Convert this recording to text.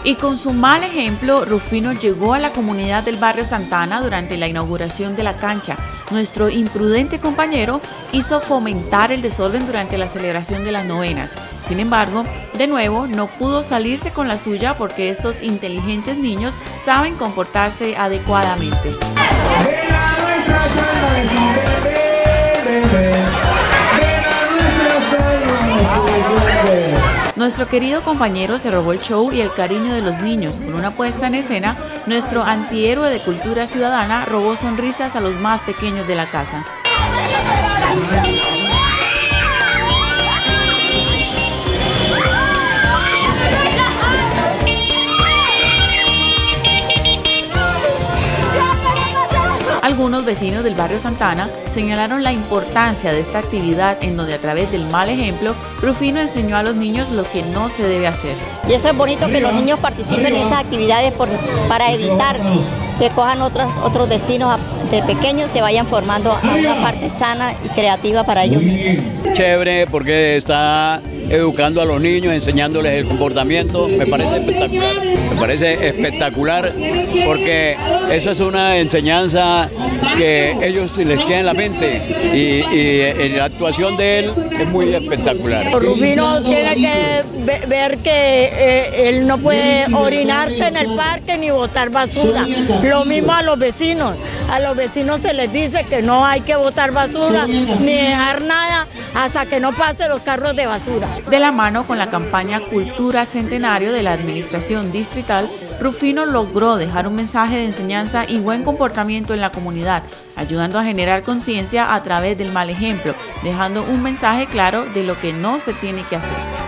Y con su mal ejemplo, Rufino llegó a la comunidad del barrio Santana durante la inauguración de la cancha. Nuestro imprudente compañero quiso fomentar el desorden durante la celebración de las novenas. Sin embargo, de nuevo, no pudo salirse con la suya porque estos inteligentes niños saben comportarse adecuadamente. Nuestro querido compañero se robó el show y el cariño de los niños. Con una puesta en escena, nuestro antihéroe de cultura ciudadana robó sonrisas a los más pequeños de la casa. Algunos vecinos del barrio Santana señalaron la importancia de esta actividad en donde a través del mal ejemplo, Rufino enseñó a los niños lo que no se debe hacer. Y eso es bonito que los niños participen en esas actividades para evitar que cojan otros destinos de pequeños, se vayan formando a una parte sana y creativa para ellos mismos. Chévere porque está educando a los niños, enseñándoles el comportamiento, me parece espectacular porque eso es una enseñanza que ellos les queda en la mente y la actuación de él es muy espectacular. Rufino tiene que ver que él no puede orinarse en el parque ni botar basura. Lo mismo a los vecinos se les dice que no hay que botar basura ni dejar nada hasta que no pasen los carros de basura. De la mano con la campaña Cultura Centenario de la Administración Distrital, Rufino logró dejar un mensaje de enseñanza y buen comportamiento en la comunidad, ayudando a generar conciencia a través del mal ejemplo, dejando un mensaje claro de lo que no se tiene que hacer.